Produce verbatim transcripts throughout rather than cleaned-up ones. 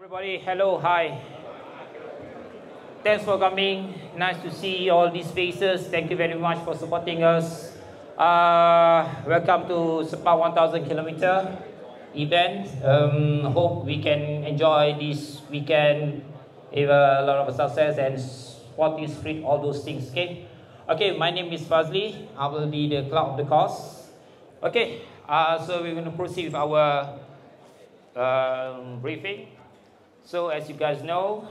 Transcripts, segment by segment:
Everybody, hello, hi. Thanks for coming. Nice to see all these faces. Thank you very much for supporting us. Uh, welcome to Sepang one thousand kilometer event. Um, hope we can enjoy this weekend with a lot of success and sporting spirit, all those things. Okay. Okay. My name is Fazli. I will be the cloud of the course. Okay. Uh, so we're going to proceed with our um, briefing. So as you guys know,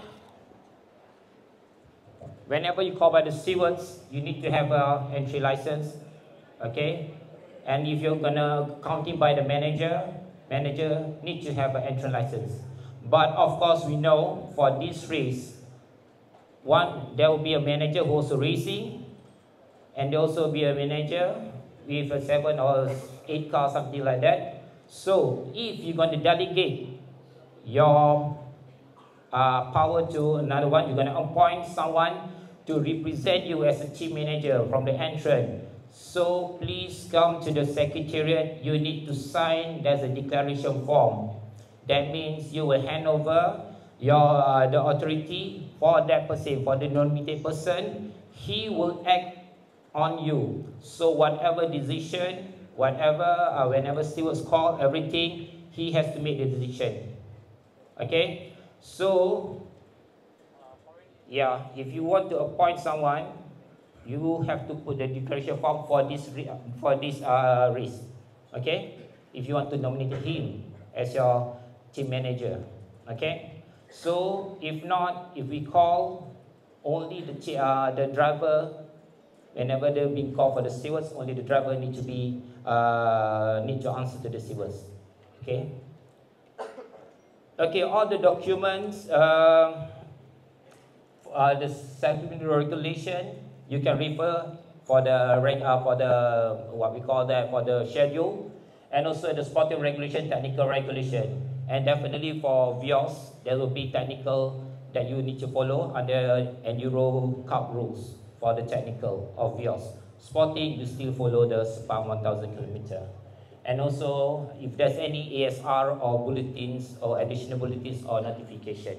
whenever you call by the stewards, you need to have an entry license, okay? And if you're gonna counting by the manager, manager needs to have an entry license. But of course, we know for this race, one, there will be a manager who also racing, and there also be a manager with a seven or eight cars, something like that. So if you're going to delegate your Uh, power to another one, you're going to appoint someone to represent you as a team manager from the entrance. So please come to the secretariat. You need to sign. There's a declaration form. That means you will hand over your uh, the authority for that person, for the nominated person. He will act on you. So whatever decision, whatever, uh, whenever stewards call, everything, he has to make the decision. Okay? So, yeah, if you want to appoint someone, you have to put the declaration form for this for this uh, race. Okay, if you want to nominate him as your team manager. Okay, so if not, if we call only the uh, the driver, whenever they're being called for the stewards, only the driver need to be uh, need to answer to the stewards. Okay. Okay, all the documents, uh, uh, the supplementary regulation, you can refer for the uh, for the what we call that for the schedule, and also the sporting regulation, technical regulation, and definitely for Vios, there will be technical that you need to follow under Enduro Cup rules for the technical of Vios. Sporting, you still follow the Sepang one thousand kilometer. And also, if there's any A S R or bulletins or additional bulletins or notification.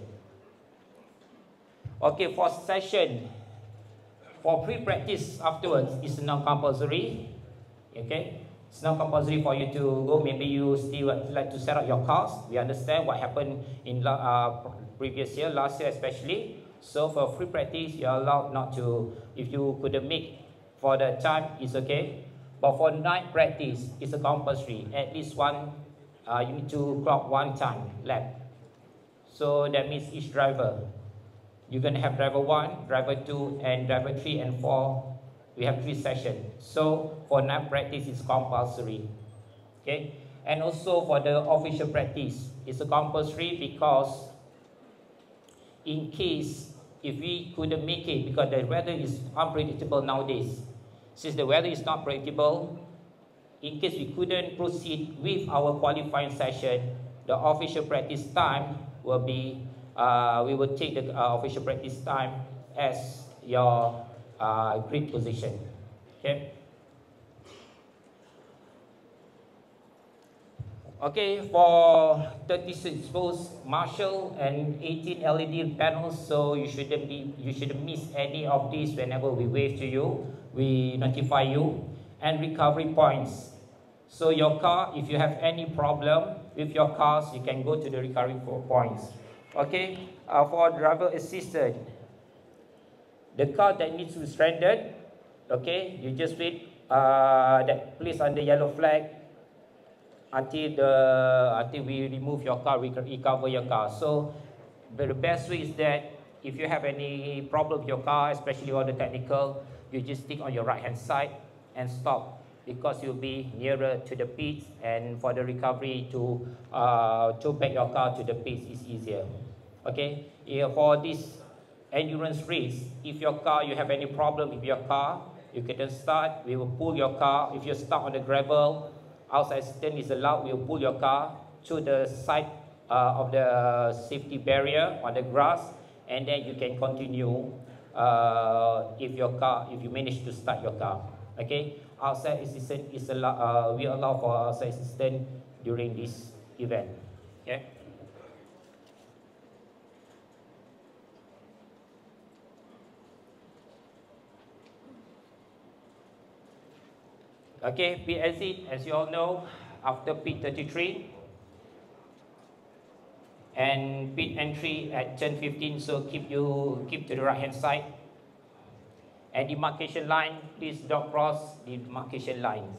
Okay, for session, for pre-practice afterwards, it's not compulsory. Okay, it's not compulsory for you to go. Maybe you still like to set up your cars. We understand what happened in uh, previous year, last year especially. So for free practice, you're allowed not to. If you couldn't make for the time, it's okay. But for night practice, it's a compulsory. At least one, uh, you need to clock one time lap. So that means each driver. You're going to have driver one, driver two, and driver three and four. We have three sessions. So for night practice, it's compulsory. Okay? And also for the official practice, it's a compulsory because in case if we couldn't make it because the weather is unpredictable nowadays. Since the weather is not predictable, in case we couldn't proceed with our qualifying session, the official practice time will be, uh, we will take the uh, official practice time as your uh, grid position. Okay. Okay, for thirty-six post Marshall and eighteen L E D panels, so you shouldn't be, you shouldn't miss any of these whenever we wave to you. We notify you. And recovery points. So your car, if you have any problem with your cars, you can go to the recovery points. Okay, uh, for driver assistant, the car that needs to be stranded, okay, you just wait uh, that place under yellow flag until the until we remove your car, we can recover your car. So the best way is that if you have any problem with your car, especially on the technical, you just stick on your right hand side and stop because you'll be nearer to the pits, and for the recovery to uh, to back your car to the pits is easier. Okay, yeah, for this endurance race, if your car, you have any problem with your car, you can start, we will pull your car. If you're stuck on the gravel, outside stand is allowed, we will pull your car to the side uh, of the safety barrier on the grass, and then you can continue uh, if your car, if you manage to start your car. Okay, outside assistance is allowed, uh, we allow for outside assistance during this event. Okay. Okay, pit exit, as you all know, after pit thirty-three. And pit entry at turn fifteen, so keep you keep to the right hand side. And demarcation line, please don't cross the demarcation lines.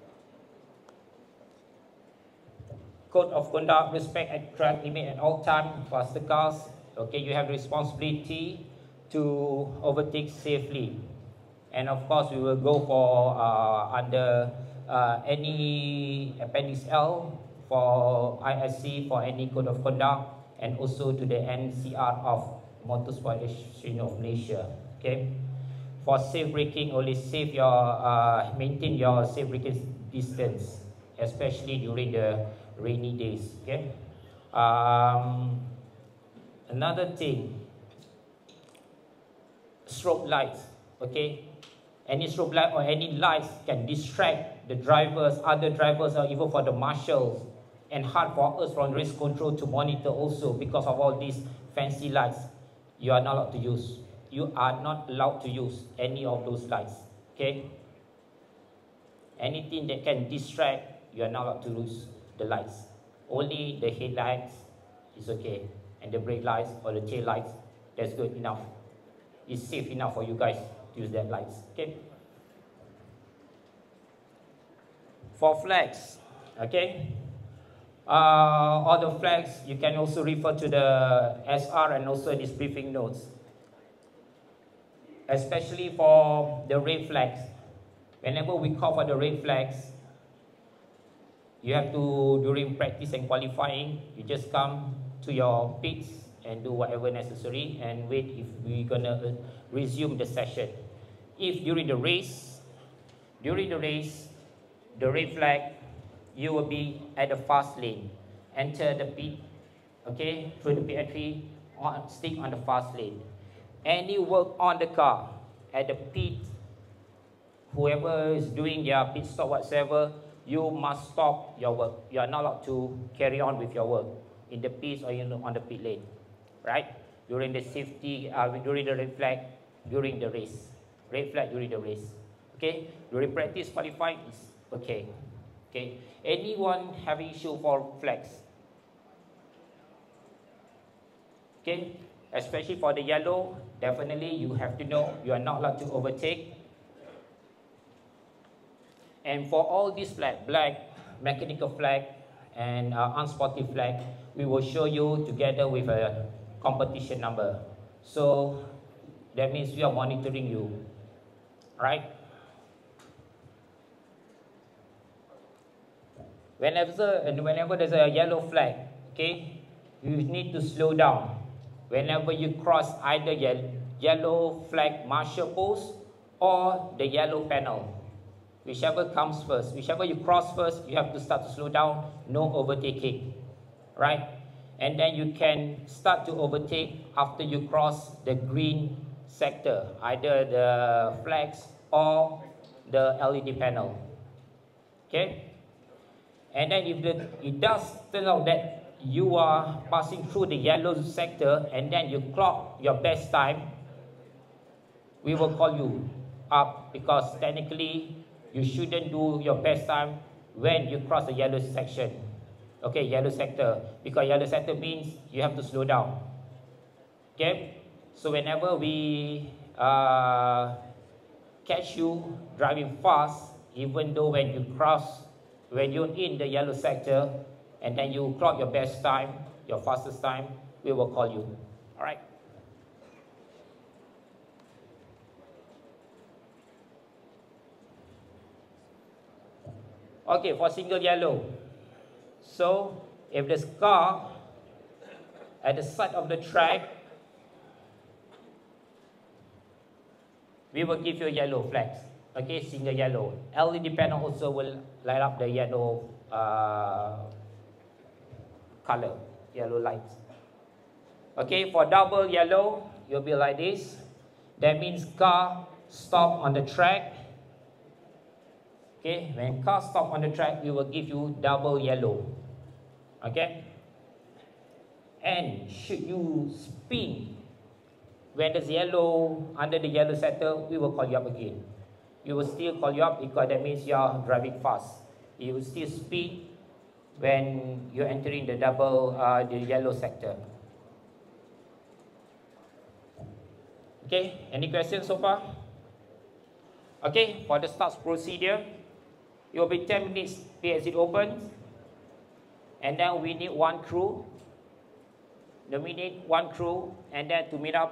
Code of conduct, respect at track limit at all time, faster cars. Okay, you have the responsibility to overtake safely. And of course, we will go for uh, under uh, any Appendix L for I S C, for any code of conduct, and also to the N C R of Motorsport Association of Malaysia. Okay, for safe braking, only save your uh, maintain your safe braking distance, especially during the rainy days. Okay. Um, another thing, strobe lights. Okay. Any strobe light or any lights can distract the drivers, other drivers, or even for the marshals, and hard for us from race control to monitor also because of all these fancy lights. You are not allowed to use. You are not allowed to use any of those lights. Okay? Anything that can distract, you are not allowed to use the lights. Only the headlights is okay, and the brake lights or the tail lights, that's good enough. It's safe enough for you guys to use that lights. Okay. For flags, okay. Uh, all the flags, you can also refer to the S R and also these briefing notes. Especially for the red flags. Whenever we call for the red flags, you have to, during practice and qualifying, you just come to your pits and do whatever necessary and wait if we're gonna resume the session. If during the race, during the race, the red flag, you will be at the fast lane. Enter the pit, okay, through the pit entry, on, stick on the fast lane. Any work on the car at the pit, whoever is doing their pit stop whatsoever, you must stop your work. You are not allowed to carry on with your work in the pits or in the, on the pit lane, right? During the safety, uh, during the red flag, during the race. Red flag during the race. Okay? During practice qualifying is okay. Okay? Anyone having issue for flags? Okay? Especially for the yellow, definitely you have to know you are not allowed to overtake. And for all these flag, black, mechanical flag, and uh, unspotted flag, we will show you together with a competition number. So that means we are monitoring you, right? Whenever, and whenever there's a yellow flag, okay, you need to slow down. Whenever you cross either ye yellow flag marshal post or the yellow panel, whichever comes first, whichever you cross first, you have to start to slow down, no overtaking, right? And then you can start to overtake after you cross the green sector, either the flags or the L E D panel, okay? And then if the, it does turn out that you are passing through the yellow sector and then you clock your best time, we will call you up because technically you shouldn't do your best time when you cross the yellow section. Okay, yellow sector. Because yellow sector means you have to slow down. Okay? So whenever we uh, catch you driving fast, even though when you cross, when you're in the yellow sector, and then you clock your best time, your fastest time, we will call you. All right? Okay, for single yellow. So, if there's car at the side of the track, we will give you yellow flags. Okay, single yellow. L E D panel also will light up the yellow uh, color, yellow lights. Okay, for double yellow, you'll be like this. That means car stop on the track. Okay, when car stop on the track, we will give you double yellow. Okay? And should you spin when there's yellow, under the yellow sector, we will call you up again. you will still call you up because that means you are driving fast. You will still speed when you're entering the double, uh, the yellow sector. Okay, any questions so far? Okay, for the start procedure, it will be ten minutes pit exit opens, and then we need one crew. Then we need one crew, and then to meet up.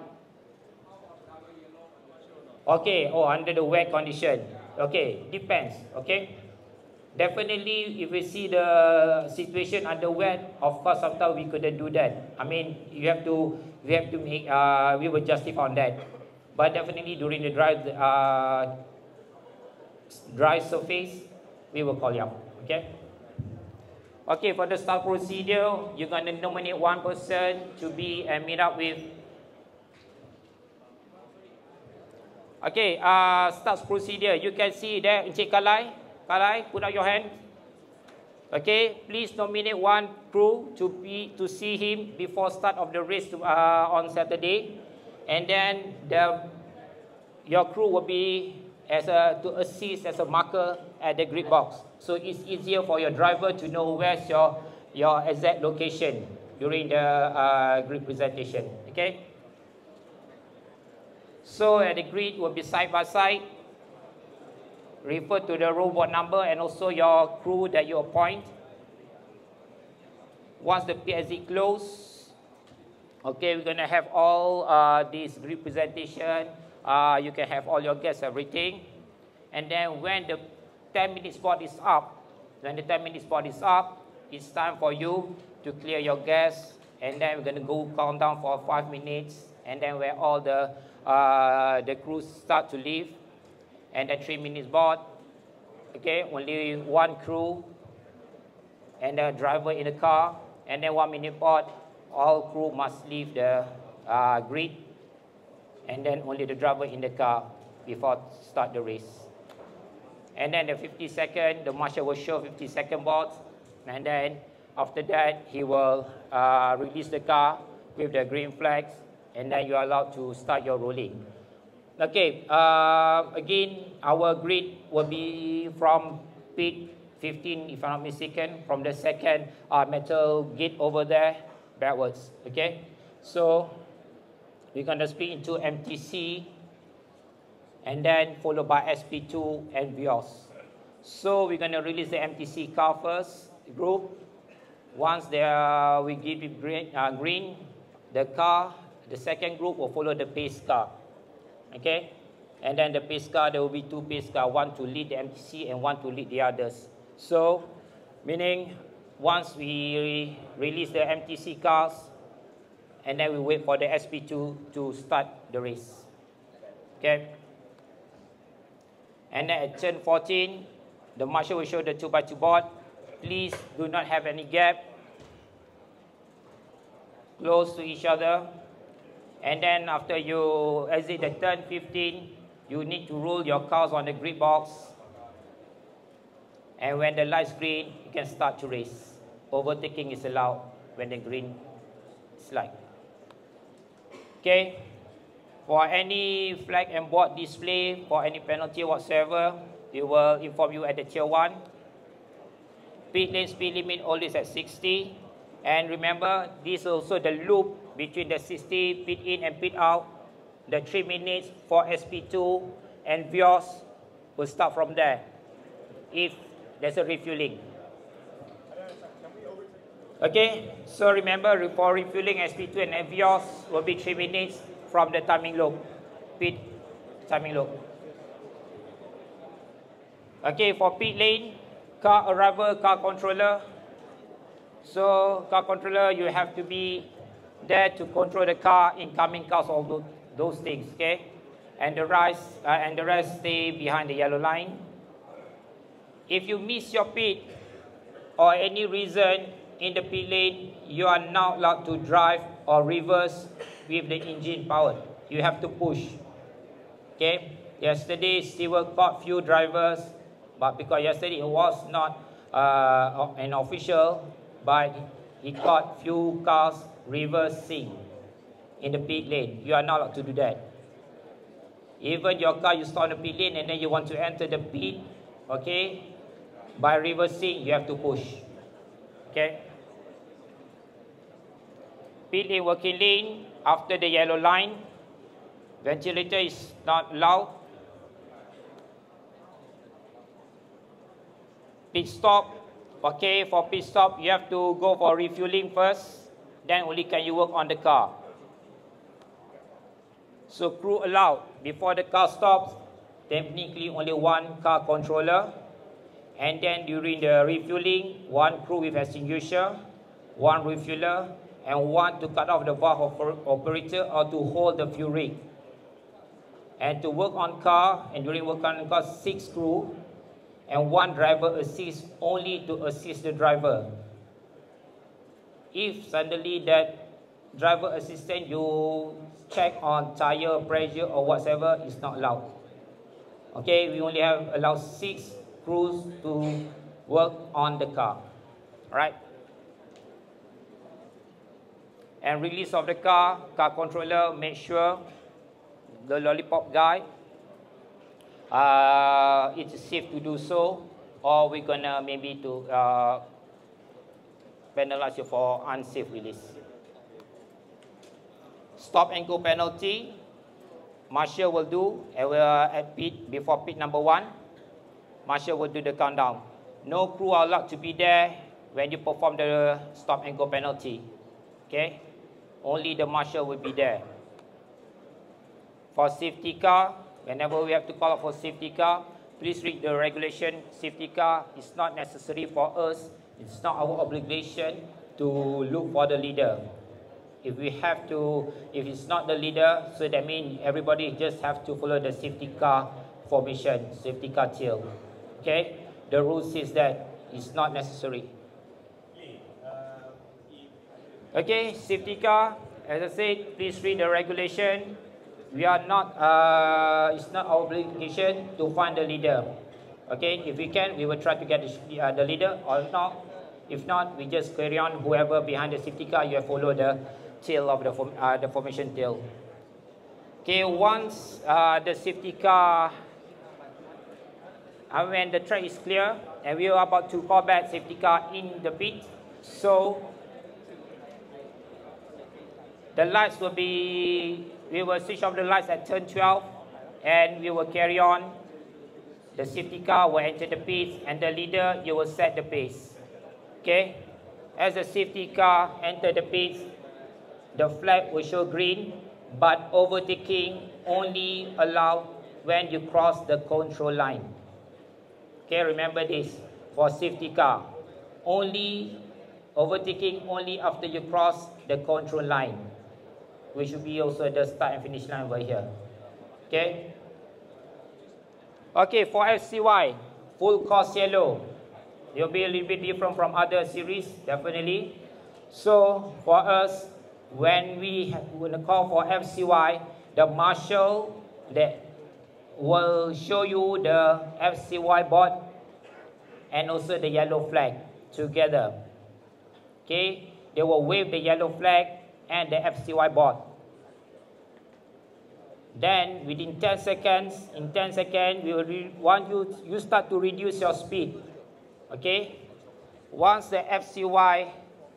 Okay, oh, under the wet condition. Okay, depends, okay. Definitely, if we see the situation under wet, of course, sometimes we couldn't do that. I mean, you have to, we have to make, uh, we will justify on that. But definitely during the dry, uh, dry surface, we will call you up, okay? Okay, for the start procedure, you're gonna nominate one person to be and meet up with. Okay, uh, start procedure. You can see there, Encik Kalai. Kalai, put up your hand. Okay, please nominate one crew to be to see him before start of the race to, uh, on Saturday, and then the your crew will be as a to assist as a marker at the grid box, so it's easier for your driver to know where's your your exact location during the uh, grid presentation. Okay. So at the grid will be side by side. Refer to the robot number and also your crew that you appoint. Once the pit exit close, okay, we're gonna have all uh, this grid presentation. Uh, you can have all your guests, everything. And then when the ten minute spot is up, when the ten minute spot is up, it's time for you to clear your guests. And then we're gonna go count down for five minutes. And then where all the uh, the crews start to leave. And the three minutes board, okay, only one crew and the driver in the car, and then one minute board, all crew must leave the uh, grid, and then only the driver in the car before start the race. And then the fifty second, the marshal will show fifty second boards, and then after that, he will uh, release the car with the green flags, and then you are allowed to start your rolling. Okay, uh, again, our grid will be from pit fifteen, if I'm not mistaken, from the second uh, metal gate over there backwards. Okay, so we're going to split into M T C and then followed by S P two and Vios. So we're going to release the M T C car first group. Once they are, we give it green, uh, green, the car, the second group will follow the pace car. Okay, and then the pace car, there will be two pace car, one to lead the M T C and one to lead the others. So, meaning once we release the M T C cars, and then we wait for the S P two to start the race. Okay. And then at turn fourteen, the marshal will show the two by two board. Please do not have any gap. Close to each other. And then after you exit the turn fifteen, you need to roll your cars on the grid box. And when the light's green, you can start to race. Overtaking is allowed when the green is light. Okay. For any flag and board display, for any penalty whatsoever, we will inform you at the tier one. Pit lane speed limit always at sixty. And remember, this is also the loop between the sixty, pit in and pit out. The three minutes for S P two and Vios will start from there if there's a refueling. Okay, so remember, for refueling S P two and Vios will be three minutes from the timing loop, pit timing loop. Okay, for pit lane, car arrival, car controller. So car controller, you have to be there to control the car, incoming cars, all those, those things, okay? And the rest, uh, and the rest stay behind the yellow line. If you miss your pit or any reason in the pit lane, you are not allowed to drive or reverse with the engine powered. You have to push, okay? Yesterday, Stewart caught few drivers, but because yesterday it was not uh, an official, but he caught few cars reversing in the pit lane. You are not allowed to do that. Even your car, you stop on the pit lane and then you want to enter the pit, okay? By reversing, you have to push, okay? Pit lane, working lane, after the yellow line, ventilator is not allowed. Pit stop, okay, for pit stop, you have to go for refueling first, then only can you work on the car. So crew allowed, before the car stops, technically only one car controller, and then during the refueling, one crew with extinguisher, one refueler, and one to cut off the valve operator or to hold the fuel rig. And to work on car, and during work on car, six crew, and one driver assist only to assist the driver. If suddenly that driver assistant, you check on tire pressure or whatever, is not allowed. Okay, we only have allowed six crews to work on the car. All right. And release of the car, car controller, make sure the lollipop guy, uh, it's safe to do so, or we're gonna maybe to uh, penalize you for unsafe release. Stop and go penalty, Marshal will do, and we are at pit, before pit number one, Marshal will do the countdown. No crew are allowed to be there when you perform the stop and go penalty, okay? Only the Marshal will be there. For safety car, whenever we have to call out for safety car, please read the regulation. Safety car is not necessary for us. It's not our obligation to look for the leader. If we have to, if it's not the leader, so that means everybody just have to follow the safety car formation, safety car tail. Okay? The rule says that it's not necessary. Okay, safety car, as I said, please read the regulation. We are not, uh, it's not our obligation to find the leader. Okay, if we can, we will try to get the, uh, the leader, or not. If not, we just carry on, whoever behind the safety car, you follow the tail of the, form, uh, the formation tail. Okay, once uh, the safety car, uh, when the track is clear, and we are about to call back safety car in the pit, so the lights will be, we will switch off the lights at turn twelve, and we will carry on. The safety car will enter the pit, and the leader, you will set the pace. Okay? As the safety car enter the pit, the flag will show green, but overtaking only allowed when you cross the control line. Okay, remember this, for safety car. Only overtaking only after you cross the control line, which should be also the start and finish line over here. Okay? Okay, for F C Y, full course yellow. It will be a little bit different from other series, definitely. So, for us, when we want to call for F C Y, the marshal that will show you the F C Y board and also the yellow flag together. Okay? They will wave the yellow flag and the F C Y board. Then within ten seconds, in ten seconds, we will want you, you start to reduce your speed. Okay? Once the F C Y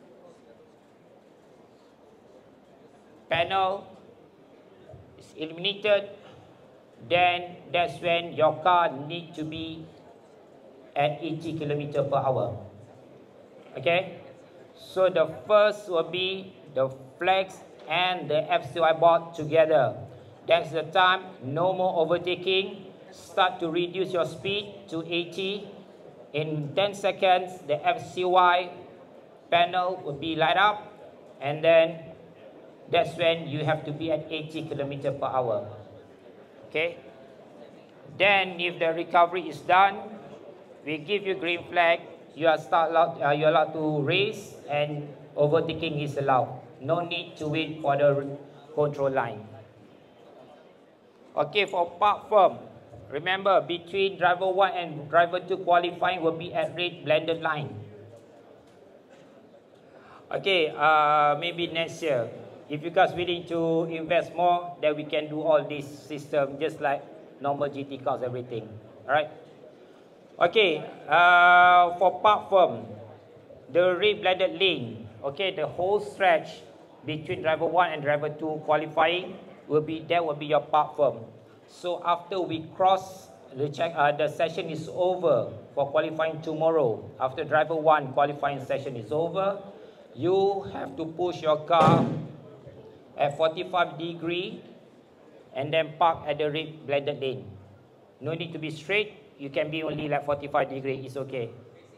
panel is eliminated, then that's when your car needs to be at eighty kilometers per hour. Okay? So the first will be the flags and the F C Y board together. That's the time, no more overtaking. Start to reduce your speed to eighty. In ten seconds, the F C Y panel will be light up, and then that's when you have to be at eighty kilometers per hour. Okay? Then if the recovery is done, we give you green flag. You are start allowed, uh, you're allowed to race, and overtaking is allowed. No need to wait for the control line. Okay, for park firm, remember between driver one and driver two qualifying will be at red blended line. Okay, uh, maybe next year. If you guys willing to invest more, then we can do all this system just like normal G T cars, everything. All right. Okay. Uh, for park firm, the red-blended lane. Okay, the whole stretch between driver one and driver two qualifying will be that will be your park firm. So after we cross the check, uh, the session is over for qualifying tomorrow. After driver one qualifying session is over, you have to push your car at forty-five degree and then park at the red blended lane. No need to be straight. You can be only like forty-five degree. It's okay.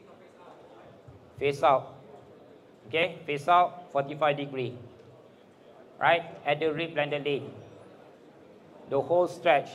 Face out. Okay, face out, forty-five degree. Right, at the red blended lane. The whole stretch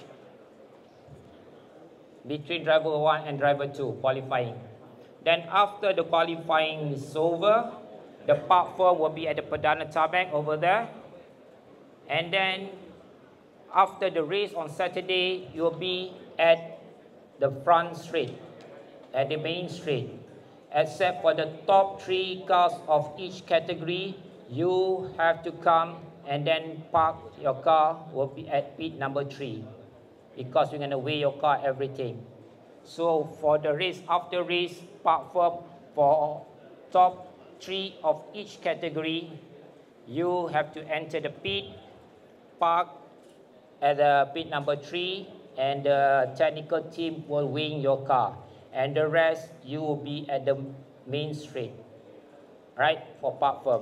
between driver one and driver two qualifying. Then after the qualifying is over, the park firm will be at the Perdana Tarmac over there. And then after the race on Saturday, you will be at the front straight, at the main straight. Except for the top three cars of each category, you have to come and then park your car will be at pit number three, because you're going to weigh your car, everything. So for the race, after race, park firm for top three of each category, you have to enter the pit, park at the pit number three, and the technical team will weigh your car. And the rest, you will be at the main straight, right, for park firm.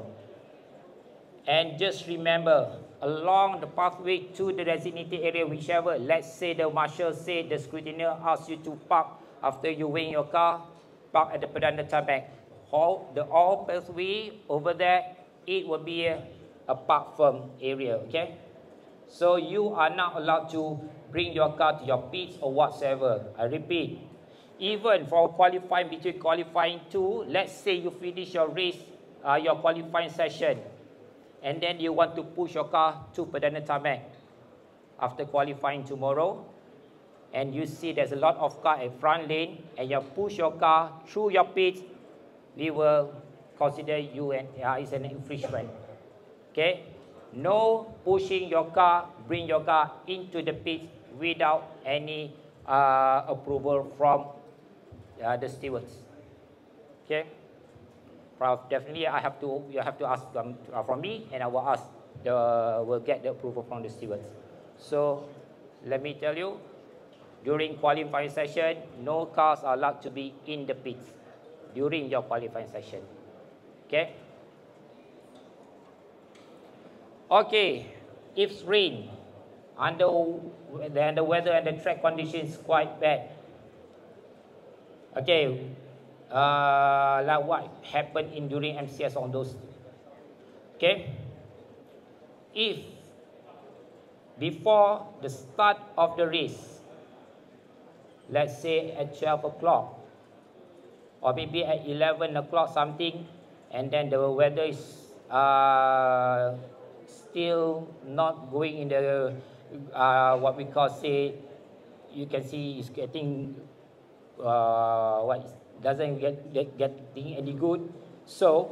And just remember, along the pathway to the designated area, whichever, let's say the marshal say the scrutineer asks you to park after you weigh your car, park at the Perdana Tarmac. All the all pathway over there, it will be a, a park firm area, okay? So you are not allowed to bring your car to your pits or whatsoever. I repeat, even for qualifying, between qualifying two, let's say you finish your race, uh, your qualifying session, and then you want to push your car to Perdana Tarmac after qualifying tomorrow, and you see there's a lot of car in front lane, and you push your car through your pit, we will consider you and uh, it's an infringement. Okay? No pushing your car, bring your car into the pit without any uh, approval from uh, the stewards. Okay? Definitely, I have to. You have to ask them uh, from me, and I will ask. The will get the approval from the stewards. So, let me tell you, during qualifying session, no cars are allowed to be in the pits during your qualifying session. Okay. Okay. If it's rain, under then the weather and the track conditions quite bad. Okay. Uh, like what happened in during M C S on those. Okay. If before the start of the race, let's say at twelve o'clock or maybe at eleven o'clock something, and then the weather is uh, still not going in the uh, what we call say, you can see it's getting uh, what is doesn't get, get getting any good, so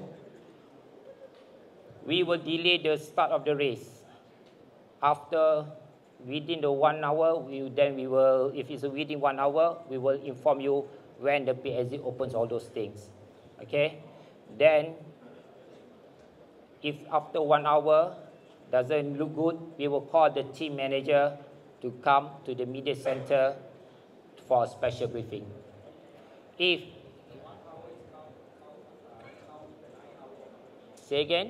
we will delay the start of the race. After within the one hour, we then we will, if it's within one hour, we will inform you when the pit exit opens, all those things. Okay, then if after one hour doesn't look good, we will call the team manager to come to the media center for a special briefing. If say again.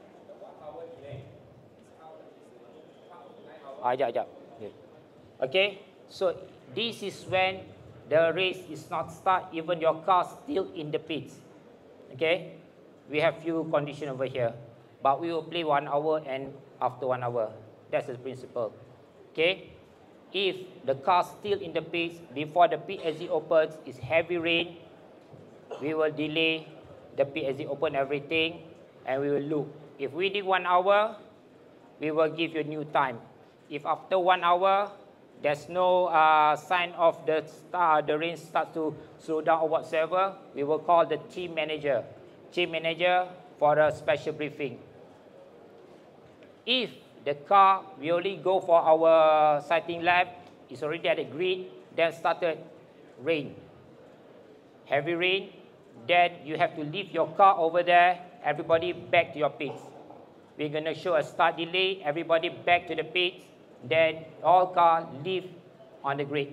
Ah, yeah, yeah. Okay, so this is when the race is not start, even your car still in the pits. Okay, we have few conditions over here, but we will play one hour and after one hour. That's the principle. Okay, if the car still in the pits before the pit exit opens, is heavy rain, we will delay the pit exit open everything, and we will look. If within one hour, we will give you a new time. If after one hour, there's no uh, sign of the star, the rain starts to slow down or whatsoever, we will call the team manager. Team manager for a special briefing. If the car, we only go for our sighting lab, it's already at the grid, then started rain, heavy rain, then you have to leave your car over there, everybody back to your pits. We're going to show a start delay, everybody back to the pits, then all cars leave on the grid.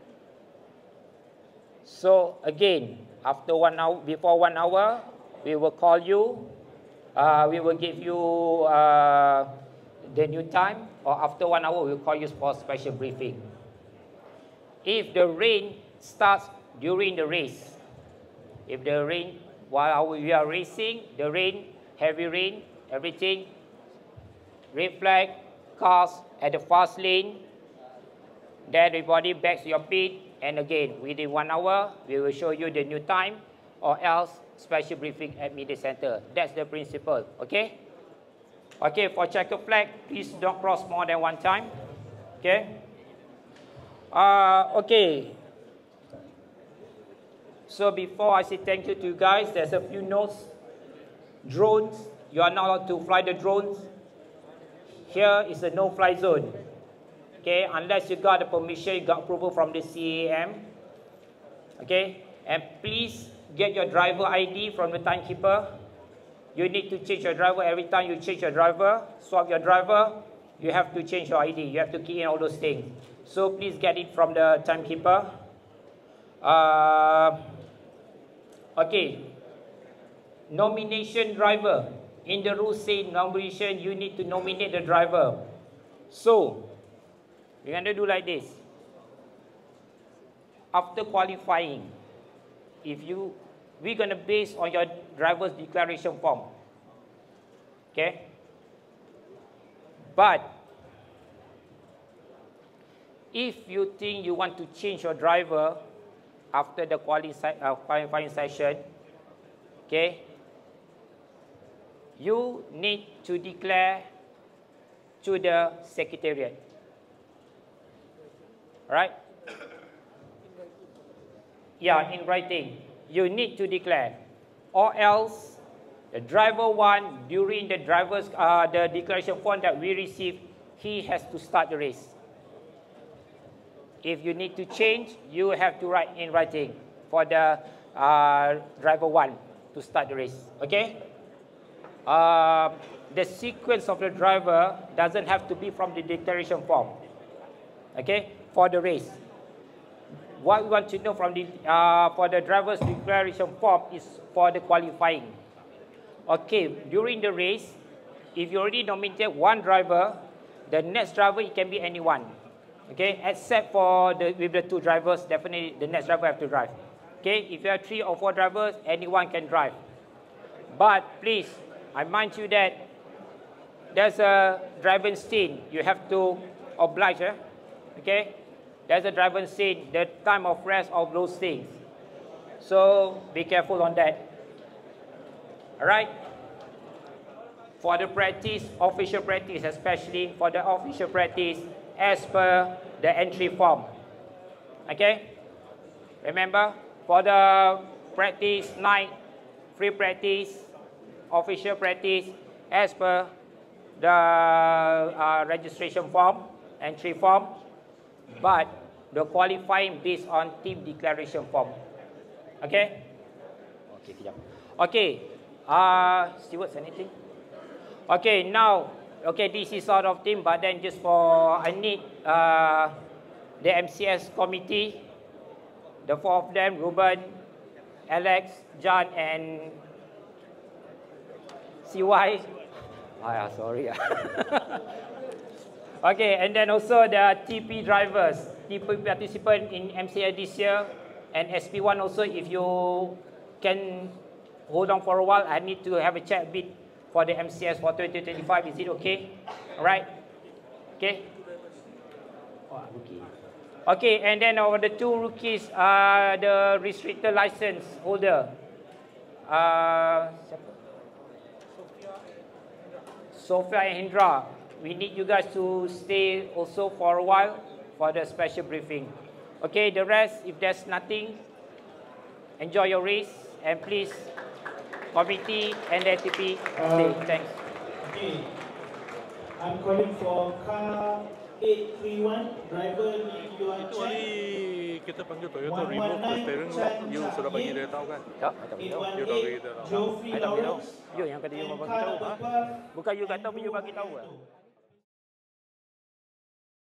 So again, after one hour, before one hour, we will call you, uh, we will give you uh, the new time, or after one hour, we'll call you for special briefing. If the rain starts during the race, if the rain, while we are racing, the rain, heavy rain, everything, red flag, cars at the fast lane, then everybody back to your pit, and again, within one hour, we will show you the new time, or else special briefing at media center. That's the principle, okay? Okay, for checker flag, please don't cross more than one time, okay? Uh, okay. So before I say thank you to you guys, there's a few notes. Drones, you are not allowed to fly the drones. Here is a no-fly zone. Okay, unless you got the permission, you got approval from the C A M. Okay, and please get your driver I D from the timekeeper. You need to change your driver every time you change your driver. Swap your driver, you have to change your I D. You have to key in all those things. So please get it from the timekeeper. Uh, okay, nomination driver. In the rules say nomination, you need to nominate the driver. So, we're going to do like this. After qualifying, if you, we're going to base on your driver's declaration form. Okay? But, if you think you want to change your driver after the qualifying session, okay, you need to declare to the secretariat. Right? Yeah, in writing. You need to declare. Or else, the driver one, during the driver's, uh, the declaration form that we received, he has to start the race. If you need to change, you have to write in writing for the uh, driver one to start the race. Okay? Uh, the sequence of the driver doesn't have to be from the declaration form. Okay? For the race. What we want to know from the, uh, for the driver's declaration form is for the qualifying. Okay, during the race, if you already nominated one driver, the next driver, it can be anyone. Okay, except for the, with the two drivers, definitely the next driver have to drive. Okay, if you have three or four drivers, anyone can drive. But please, I remind you that there's a driving scene. You have to oblige, eh? Okay? There's a driving scene, the time of rest of those things. So be careful on that. All right? For the practice, official practice, especially for the official practice, as per the entry form. Okay? Remember, for the practice night, free practice, official practice, as per the uh, registration form, entry form, but the qualifying based on team declaration form. Okay? Okay, kejap. Okay. Uh, stewards, anything? Okay, now, okay, this is sort of team, but then just for, I need uh, the M C S committee, the four of them, Ruben, Alex, John, and C Y. Oh, yeah, sorry. Okay, and then also the T P drivers, T P participant in M C S this year, and S P one also, if you can hold on for a while, I need to have a chat a bit for the M C S for twenty twenty-five. Is it okay? All right? Okay? Oh, rookie. Okay, and then over the two rookies, uh, the restricted license holder. Uh, Sophia and Hendra. We need you guys to stay also for a while for the special briefing. Okay, the rest, if there's nothing, enjoy your race, and please, committee and the T P, stay. Thanks. Okay. I'm calling for car eight three one, driver Lee Yuan Itu Chen. hari kita panggil Toyota remove the steering lock. You sudah bagi dia tahu kan? Tak, tak beritahu. You dah bagi dia tahu. Geoffrey I tak beritahu. Lawrence You yang kata you and bagi car tahu. number Bukan you kata, you bagi tahu.